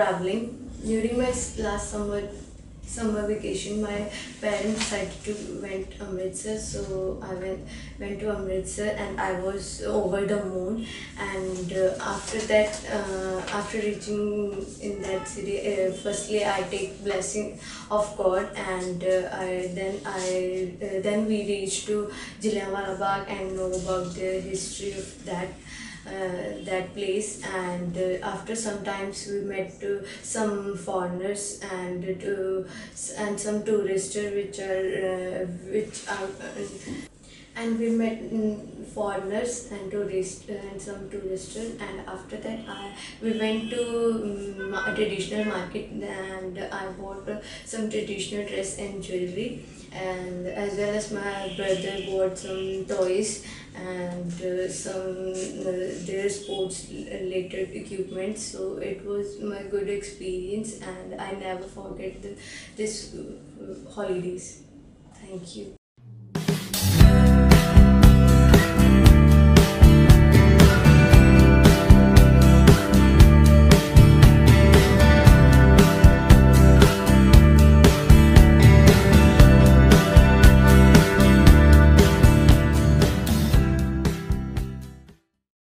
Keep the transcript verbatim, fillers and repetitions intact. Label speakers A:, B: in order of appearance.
A: traveling. During my s- last summer summer vacation, my parents decided to went Amritsar, so I went went to Amritsar and I was over the moon. And uh, after that, uh, after reaching in that city, uh, firstly I take blessing of God, and uh, I then I uh, then we reached to Jallianwala Bagh and know about the history of that uh, that place. And uh, after some times we met uh, some foreigners and to and some tourists which are uh, which are uh, and we met mm, foreigners and tourists and some tourists. And after that I we went to um, a traditional market, and I bought uh, some traditional dress and jewelry, and as well as my brother bought some toys and uh, some uh, their sports related equipment. So it was my good experience, and I never forget the, this uh, holidays. Thank you.